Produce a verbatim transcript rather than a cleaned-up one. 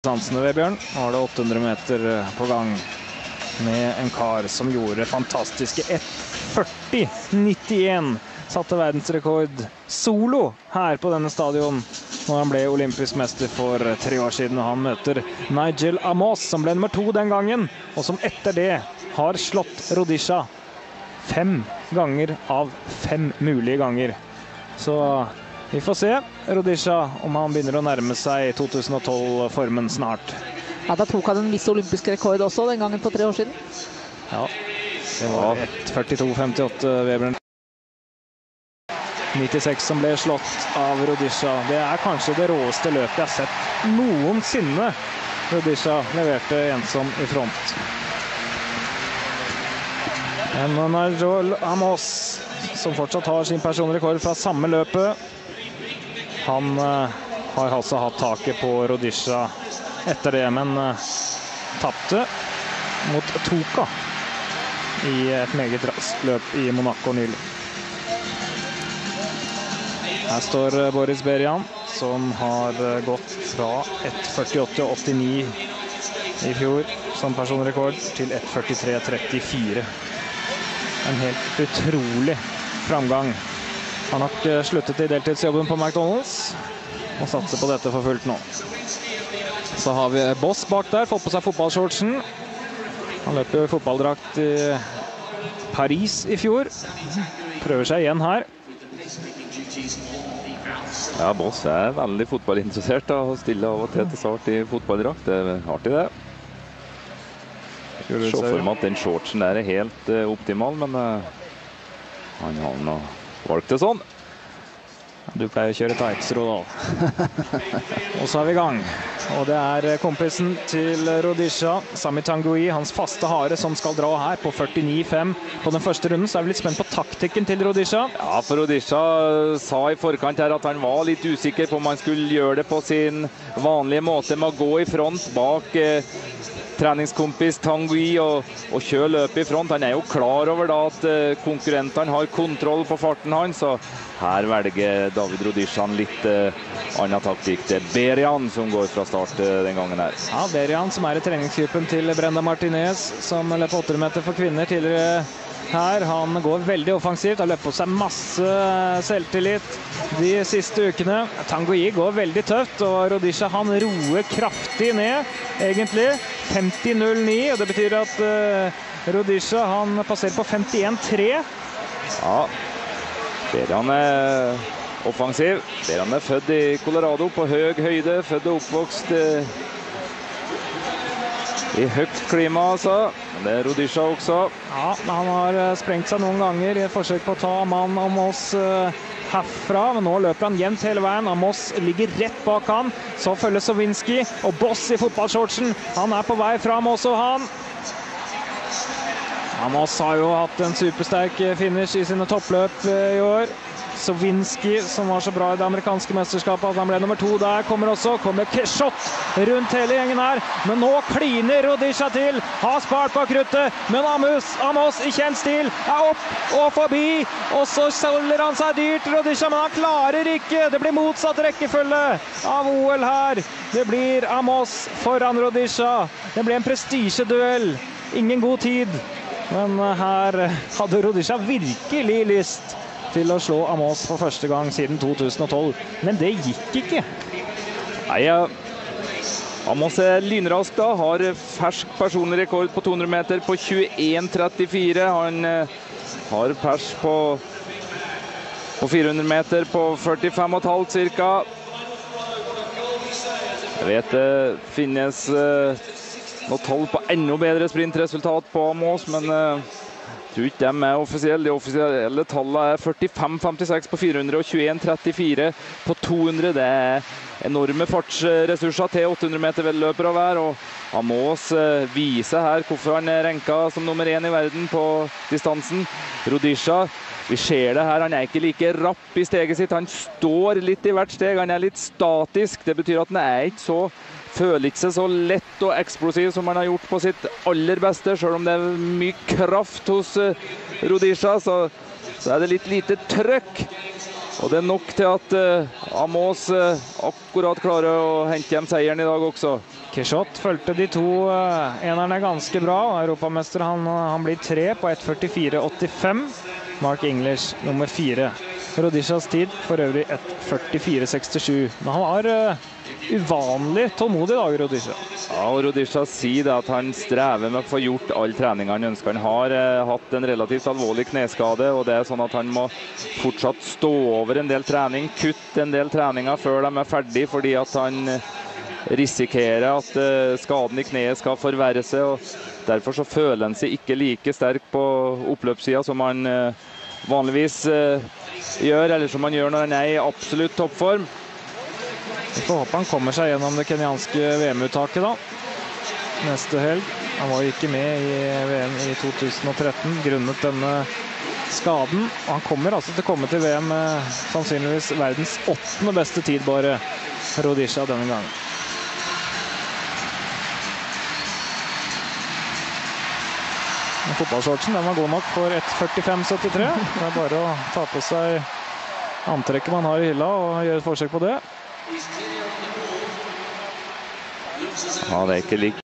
Sansene, Vebjørn, var det åtte hundre meter på gang med en kar som gjorde fantastiske ett førti nittien. Satte verdensrekord solo her på denne stadion når han ble olympisk mester for tre år siden. Han møter Nigel Amos, som ble nummer to den gangen, og som etter det har slått Rudisha fem ganger av fem mulige ganger. Så vi får se Rudisha om han begynner å nærme seg to tusen og tolv-formen snart. Ja, da tok han en viss olympisk rekord også den gangen på tre år siden. Ja, det var ett førtito femtiåtte Vebjørn. nittiseks som ble slått av Rudisha. Det er kanskje det råeste løpet jeg har sett noensinne. Rudisha leverte ensom i front. En Nigel Amos, som fortsatt har sin personrekord fra samme løpet. Han uh, har altså hatt taket på Rudisha etter det, men uh, tappte mot Toka i et meget raskt løp i Monaco nylig. Her står uh, Boris Berian, som har uh, gått fra ett førtiåtte åttini i fjor som personrekord til ett førtitre trettifire. En helt utrolig framgang. Han har nok sluttet i deltidsjobben på McDonald's og satser på dette for fullt nå. Så har vi Boss bak der, fått på seg fotballshortsen. Han løper jo i fotballdrakt i Paris i fjor. Prøver seg igjen her. Ja, Boss er veldig fotballinteressert da, og stiller av og til til start i fotballdrakt. Det er artig det. Se for meg at den shortsen der er helt uh, optimal, men uh, han har nå valgt det sånn. Du pleier å kjøre tights, Rodal. Og så er vi i gang. Og det er kompisen til Rudisha, Sami Tanguy, hans faste hare, som skal dra her på førtini fem. På den første runden så er vi litt spent på taktikken til Rudisha. Ja, for Rudisha sa i forkant her at han var litt usikker på om han skulle gjøre det på sin vanlige måte med å gå i front bak eh, treningskompis Tanguy og, og kjøre løpet i front. Han er jo klar over da at eh, konkurrentene har kontroll på farten hans, så her velger David Rudisha en litt eh, annen taktikk. Det er Berian som går fra start eh, den gangen her. Ja, Berian som er i treningsgruppen til Brenda Martinez, som løper åtte hundre meter for kvinner tidligere her. Han går veldig offensivt, har løpt på seg masse selvtillit de siste ukene. Tanguy går veldig tøft, og Rudisha han roer kraftig ned, egentlig. femti null ni, og det betyr at uh, Rudisha han passerer på femtien tre. Ja, Berian er offensiv. Berian er født i Colorado på høy høyde, født og oppvokst uh, i høyt klima, altså. Det er Rudisha også. Ja, han har sprengt seg noen ganger i et forsøk på å ta mann om oss uh, herfra, men nå løper han jevnt hele veien. Amos ligger rett bak han. Så følger Sovinski og Boss i fotballshortsen. Han er på vei fram også, han. Amos har jo hatt en supersterk finish i sine toppløp i år. Sovinski, som var så bra i det amerikanske mesterskapet, at han ble nummer to der, kommer også. Kommer shot rundt hele gjengen her. Men nå kliner Rudisha til. Har spart bak kruttet. Men Amos, Amos i kjent stil er opp og forbi. Og så selger han seg dyrt, Rudisha, men han klarer ikke. Det blir motsatt rekkefølge av O L her. Det blir Amos foran Rudisha. Det blir en prestisjeduell. Ingen god tid. Men her hadde Rudisha virkelig lyst til å slå Amos for første gang siden to tusen og tolv. Men det gikk ikke. Nei, ja. Amos er lynrask da, har fersk personlig rekord på to hundre meter på tjueen trettifire. Han eh, har pers på, på fire hundre meter på førtifem komma fem cirka. Jeg vet det finnes eh, noe tall på enda bedre sprintresultat på Amos, men eh, jeg tror ikke de er offisielle. De offisielle tallene er førtifem komma femtiseks på fire hundre og tjueen trettifire på to hundre. Det er enorme fartsressurser til åtte hundre meter vedløpere hver, og Amos viser her hvorfor han er renket som nummer én i verden på distansen. Rudisha, vi ser det her, han er ikke like rapp i steget sitt. Han står litt i hvert steg, han er litt statisk. Det betyr at han er ikke så føler ikke seg så lett og eksplosiv som han har gjort på sitt aller beste. Selv om det er mye kraft hos Rudisha, så, så er det litt lite trøkk. Og det er nok til at uh, Amos uh, akkurat klarer å hente hjem seieren i dag også. Keshot følte de to uh, enerne ganske bra. Europamester han, han blir tre på ett førtifire åttifem. Mark English nummer fire. Rodishas tid for øvrig ett førtifire sekstisju. Men han var uh, uvanlig tålmodig i dag, Rodisha. Ja, og Rodisha sier at han strever med å få gjort all trening han ønsker. Han har uh, hatt en relativt alvorlig kneskade, og det er sånn at han må fortsatt stå over en del trening, kutte en del treninger før de er ferdig, fordi at han uh, risikerer at uh, skaden i kneet skal forverre seg, og derfor så føler han seg ikke like sterk på oppløpssida som han uh, vanligvis uh, gjør, eller som han gjør når han er i absolutt toppform. Vi får håpe han kommer seg gjennom det kenyanske V M-uttaket da. Neste helg. Han var jo ikke med i V M i to tusen og tretten grunnet denne skaden. Og han kommer altså til å komme til V M med sannsynligvis verdens åttende beste tid bare, Rodisha, denne gangen. Fotballshortsen, den var god nok for ett førtifem syttitre. Det er bare å ta på seg antrekket man har i hylla og gjøre et forsøk på det. Ja, det er ikke likt.